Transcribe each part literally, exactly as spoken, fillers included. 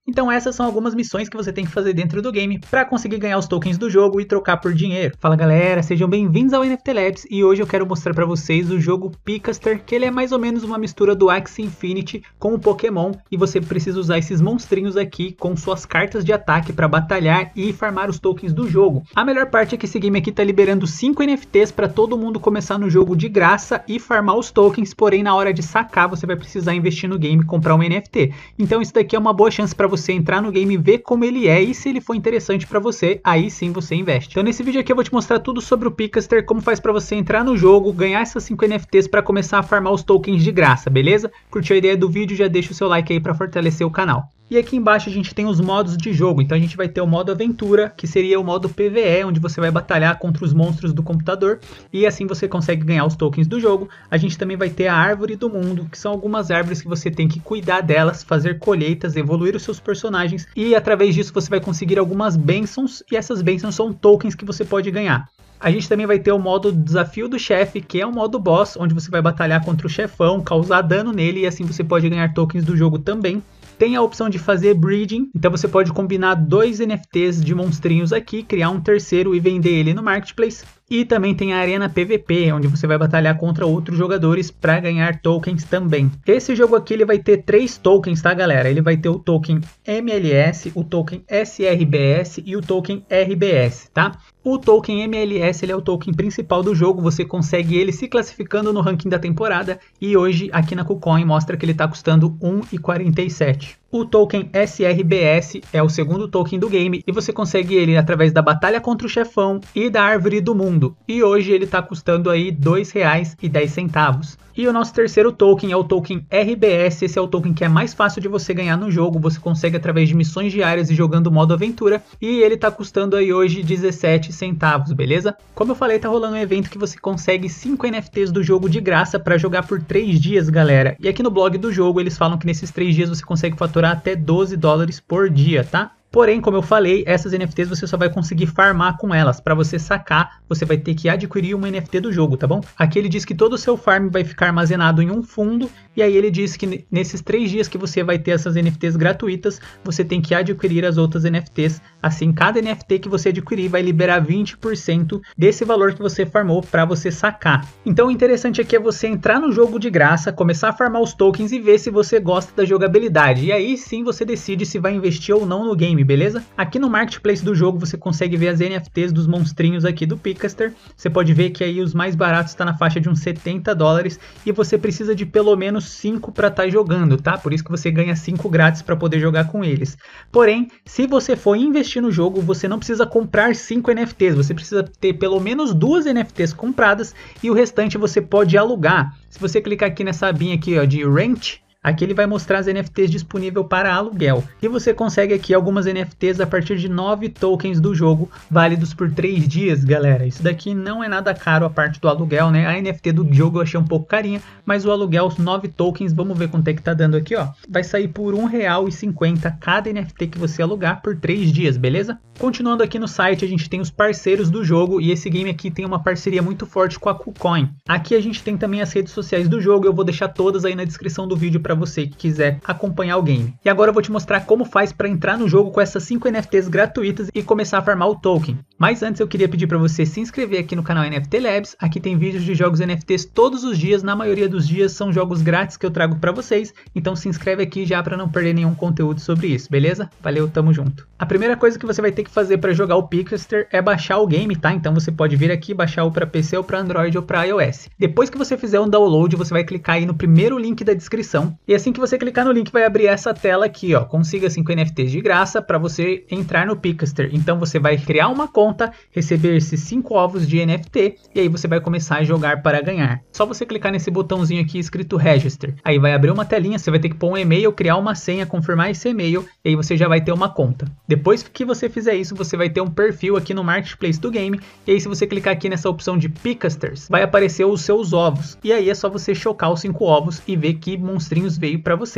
Então essas são algumas missões que você tem que fazer dentro do game para conseguir ganhar os tokens do jogo e trocar por dinheiro. Fala galera, sejam bem-vindos ao N F T Labs e hoje eu quero mostrar para vocês o jogo Picaster, que ele é mais ou menos uma mistura do Axie Infinity com o Pokémon e você precisa usar esses monstrinhos aqui com suas cartas de ataque para batalhar e farmar os tokens do jogo. A melhor parte é que esse game aqui tá liberando cinco N F Ts para todo mundo começar no jogo de graça e farmar os tokens, porém na hora de sacar você vai precisar investir no game e comprar um N F T. Então isso daqui é uma boa chance para você entrar no game e ver como ele é, e se ele for interessante para você, aí sim você investe. Então nesse vídeo aqui eu vou te mostrar tudo sobre o Picaster, como faz para você entrar no jogo, ganhar essas cinco N F Ts para começar a farmar os tokens de graça, beleza? Curtiu a ideia do vídeo? Já deixa o seu like aí para fortalecer o canal. E aqui embaixo a gente tem os modos de jogo, então a gente vai ter o modo aventura, que seria o modo P V E, onde você vai batalhar contra os monstros do computador, e assim você consegue ganhar os tokens do jogo. A gente também vai ter a árvore do mundo, que são algumas árvores que você tem que cuidar delas, fazer colheitas, evoluir os seus personagens, e através disso você vai conseguir algumas bênçãos, e essas bênçãos são tokens que você pode ganhar. A gente também vai ter o modo desafio do chefe, que é o modo boss, onde você vai batalhar contra o chefão, causar dano nele, e assim você pode ganhar tokens do jogo também. Tem a opção de fazer breeding, então você pode combinar dois N F Ts de monstrinhos aqui, criar um terceiro e vender ele no marketplace. E também tem a arena P V P, onde você vai batalhar contra outros jogadores para ganhar tokens também. Esse jogo aqui ele vai ter três tokens, tá galera? Ele vai ter o token M L S, o token S R B S e o token R B S, tá? O token M L S ele é o token principal do jogo, você consegue ele se classificando no ranking da temporada e hoje aqui na KuCoin mostra que ele está custando um real e quarenta e sete centavos. O token S R B S é o segundo token do game e você consegue ele através da batalha contra o chefão e da árvore do mundo. E hoje ele está custando aí dois reais e dez centavos. E o nosso terceiro token é o token R B S, esse é o token que é mais fácil de você ganhar no jogo, você consegue através de missões diárias e jogando o modo aventura, e ele tá custando aí hoje dezessete centavos, beleza? Como eu falei, tá rolando um evento que você consegue cinco N F Ts do jogo de graça para jogar por três dias, galera. E aqui no blog do jogo eles falam que nesses três dias você consegue faturar até doze dólares por dia, tá? Porém, como eu falei, essas N F Ts você só vai conseguir farmar com elas. Para você sacar, você vai ter que adquirir uma N F T do jogo, tá bom? Aqui ele diz que todo o seu farm vai ficar armazenado em um fundo. E aí ele diz que nesses três dias que você vai ter essas N F Ts gratuitas, você tem que adquirir as outras N F Ts. Assim, cada N F T que você adquirir vai liberar vinte por cento desse valor que você farmou para você sacar. Então o interessante aqui é você entrar no jogo de graça, começar a farmar os tokens e ver se você gosta da jogabilidade. E aí sim você decide se vai investir ou não no game, beleza? Aqui no marketplace do jogo você consegue ver as N F Ts dos monstrinhos aqui do Picaster. Você pode ver que aí os mais baratos está na faixa de uns setenta dólares e você precisa de pelo menos cinco para estar jogando, tá? Por isso que você ganha cinco grátis para poder jogar com eles. Porém, se você for investir no jogo, você não precisa comprar cinco N F Ts, você precisa ter pelo menos duas N F Ts compradas e o restante você pode alugar. Se você clicar aqui nessa abinha aqui, ó, de Rent, aqui ele vai mostrar as N F Ts disponíveis para aluguel. E você consegue aqui algumas N F Ts a partir de nove tokens do jogo, válidos por três dias, galera. Isso daqui não é nada caro a parte do aluguel, né? A N F T do jogo eu achei um pouco carinha, mas o aluguel, os nove tokens, vamos ver quanto é que tá dando aqui, ó. Vai sair por um real e cinquenta centavos cada N F T que você alugar por três dias, beleza? Continuando aqui no site, a gente tem os parceiros do jogo e esse game aqui tem uma parceria muito forte com a KuCoin. Aqui a gente tem também as redes sociais do jogo, eu vou deixar todas aí na descrição do vídeo para você que quiser acompanhar o game. E agora eu vou te mostrar como faz para entrar no jogo com essas cinco N F Ts gratuitas e começar a farmar o token. Mas antes eu queria pedir para você se inscrever aqui no canal N F T Labs. Aqui tem vídeos de jogos N F Ts todos os dias, na maioria dos dias são jogos grátis que eu trago para vocês. Então se inscreve aqui já para não perder nenhum conteúdo sobre isso, beleza? Valeu, tamo junto. A primeira coisa que você vai ter que fazer para jogar o Picaster é baixar o game, tá? Então você pode vir aqui baixar o para P C ou para Android ou para iOS. Depois que você fizer um download, você vai clicar aí no primeiro link da descrição e assim que você clicar no link vai abrir essa tela aqui, ó, consiga cinco N F Ts de graça para você entrar no Picaster. Então você vai criar uma conta, receber esses cinco ovos de N F T e aí você vai começar a jogar para ganhar. Só você clicar nesse botãozinho aqui escrito Register. Aí vai abrir uma telinha, você vai ter que pôr um e-mail, criar uma senha, confirmar esse e-mail e aí você já vai ter uma conta. Depois que você fizer isso, você vai ter um perfil aqui no marketplace do game e aí se você clicar aqui nessa opção de Picasters, vai aparecer os seus ovos. E aí é só você chocar os cinco ovos e ver que monstrinhos veio para você.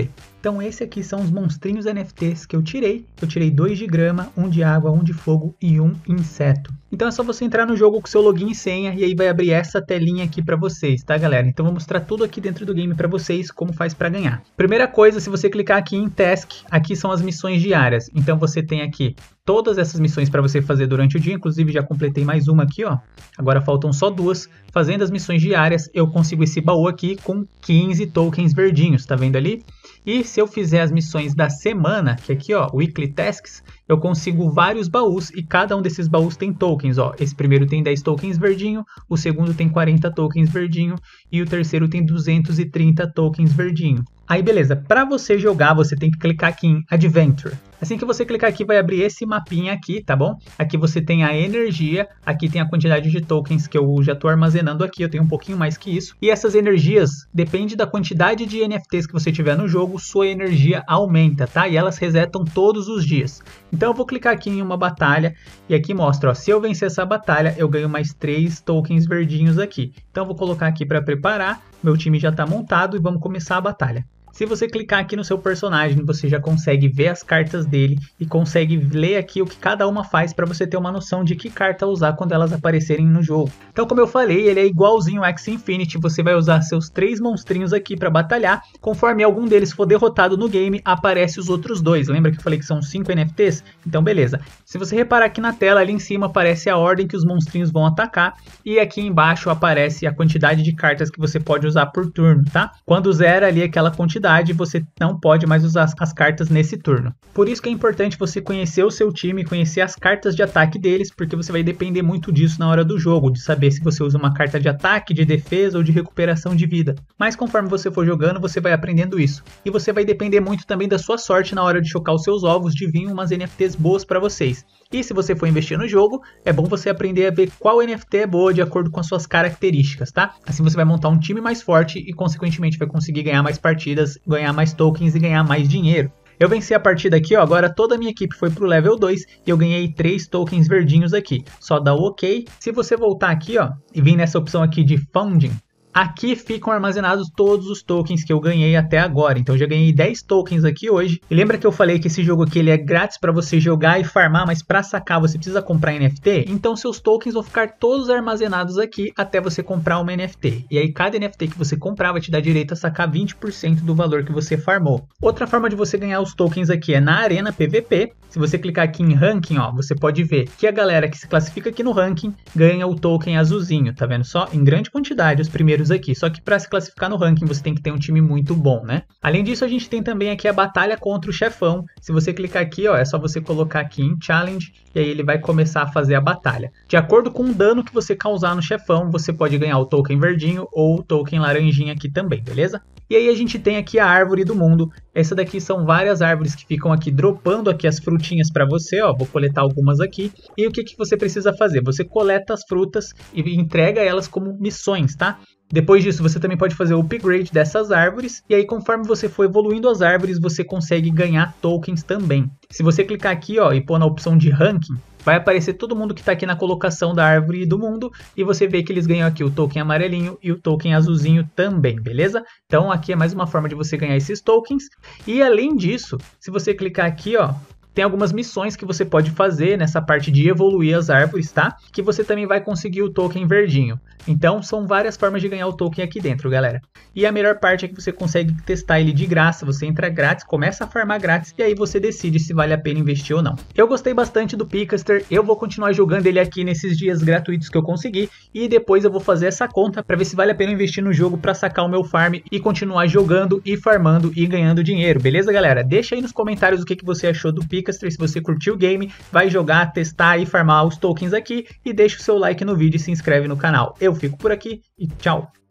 Então esse aqui são os monstrinhos N F Ts que eu tirei. Eu tirei dois de grama, um de água, um de fogo e um inseto. Então é só você entrar no jogo com seu login e senha e aí vai abrir essa telinha aqui para vocês, tá galera? Então eu vou mostrar tudo aqui dentro do game para vocês, como faz para ganhar. Primeira coisa, se você clicar aqui em Task, aqui são as missões diárias. Então você tem aqui todas essas missões para você fazer durante o dia, inclusive já completei mais uma aqui, ó. Agora faltam só duas. Fazendo as missões diárias, eu consigo esse baú aqui com quinze tokens verdinhos, tá vendo ali? E se eu fizer as missões da semana, que aqui, ó, Weekly Tasks, eu consigo vários baús e cada um desses baús tem tokens, ó. Esse primeiro tem dez tokens verdinho, o segundo tem quarenta tokens verdinho e o terceiro tem duzentos e trinta tokens verdinho. Aí beleza, para você jogar você tem que clicar aqui em Adventure. Assim que você clicar aqui vai abrir esse mapinha aqui, tá bom? Aqui você tem a energia, aqui tem a quantidade de tokens que eu já estou armazenando aqui, eu tenho um pouquinho mais que isso. E essas energias, depende da quantidade de N F Ts que você tiver no jogo, sua energia aumenta, tá? E elas resetam todos os dias. Então eu vou clicar aqui em uma batalha e aqui mostra, ó, se eu vencer essa batalha eu ganho mais três tokens verdinhos aqui. Então eu vou colocar aqui para preparar, meu time já está montado e vamos começar a batalha. Se você clicar aqui no seu personagem, você já consegue ver as cartas dele e consegue ler aqui o que cada uma faz para você ter uma noção de que carta usar quando elas aparecerem no jogo. Então, como eu falei, ele é igualzinho ao Axie Infinity, você vai usar seus três monstrinhos aqui para batalhar. Conforme algum deles for derrotado no game, aparece os outros dois. Lembra que eu falei que são cinco N F Ts? Então, beleza. Se você reparar aqui na tela, ali em cima aparece a ordem que os monstrinhos vão atacar e aqui embaixo aparece a quantidade de cartas que você pode usar por turno, tá? Quando zera ali aquela quantidade, você não pode mais usar as cartas nesse turno. Por isso que é importante você conhecer o seu time, conhecer as cartas de ataque deles, porque você vai depender muito disso na hora do jogo, de saber se você usa uma carta de ataque, de defesa ou de recuperação de vida. Mas conforme você for jogando, você vai aprendendo isso. E você vai depender muito também da sua sorte na hora de chocar os seus ovos, de vir umas N F Ts boas para vocês. E se você for investir no jogo, é bom você aprender a ver qual N F T é boa de acordo com as suas características, tá? Assim você vai montar um time mais forte e consequentemente vai conseguir ganhar mais partidas, ganhar mais tokens e ganhar mais dinheiro. Eu venci a partida aqui, ó, agora toda a minha equipe foi pro level dois e eu ganhei três tokens verdinhos aqui. Só dá o OK. Se você voltar aqui, ó, e vir nessa opção aqui de Funding, aqui ficam armazenados todos os tokens que eu ganhei até agora. Então eu já ganhei dez tokens aqui hoje. E lembra que eu falei que esse jogo aqui ele é grátis para você jogar e farmar, mas para sacar você precisa comprar N F T? Então seus tokens vão ficar todos armazenados aqui até você comprar uma N F T. E aí cada N F T que você comprar vai te dar direito a sacar vinte por cento do valor que você farmou. Outra forma de você ganhar os tokens aqui é na Arena P V P. Se você clicar aqui em Ranking, ó, você pode ver que a galera que se classifica aqui no Ranking ganha o token azulzinho, tá vendo só? Em grande quantidade, os primeiros aqui, só que para se classificar no ranking você tem que ter um time muito bom, né? Além disso, a gente tem também aqui a batalha contra o chefão. Se você clicar aqui, ó, é só você colocar aqui em Challenge e aí ele vai começar a fazer a batalha. De acordo com o dano que você causar no chefão, você pode ganhar o token verdinho ou o token laranjinha aqui também, beleza? E aí a gente tem aqui a árvore do mundo. Essa daqui são várias árvores que ficam aqui dropando aqui as frutinhas para você, ó. Vou coletar algumas aqui. E o que que você precisa fazer? Você coleta as frutas e entrega elas como missões, tá? Depois disso, você também pode fazer o upgrade dessas árvores. E aí, conforme você for evoluindo as árvores, você consegue ganhar tokens também. Se você clicar aqui, ó, e pôr na opção de ranking, vai aparecer todo mundo que está aqui na colocação da árvore do mundo. E você vê que eles ganham aqui o token amarelinho e o token azulzinho também, beleza? Então, aqui é mais uma forma de você ganhar esses tokens. E além disso, se você clicar aqui, ó, tem algumas missões que você pode fazer nessa parte de evoluir as árvores, tá? Que você também vai conseguir o token verdinho. Então, são várias formas de ganhar o token aqui dentro, galera. E a melhor parte é que você consegue testar ele de graça. Você entra grátis, começa a farmar grátis e aí você decide se vale a pena investir ou não. Eu gostei bastante do Picaster. Eu vou continuar jogando ele aqui nesses dias gratuitos que eu consegui. E depois eu vou fazer essa conta para ver se vale a pena investir no jogo para sacar o meu farm e continuar jogando e farmando e ganhando dinheiro. Beleza, galera? Deixa aí nos comentários o que, que você achou do Picaster. Se você curtiu o game, vai jogar, testar e farmar os tokens aqui e deixa o seu like no vídeo e se inscreve no canal. Eu fico por aqui e tchau!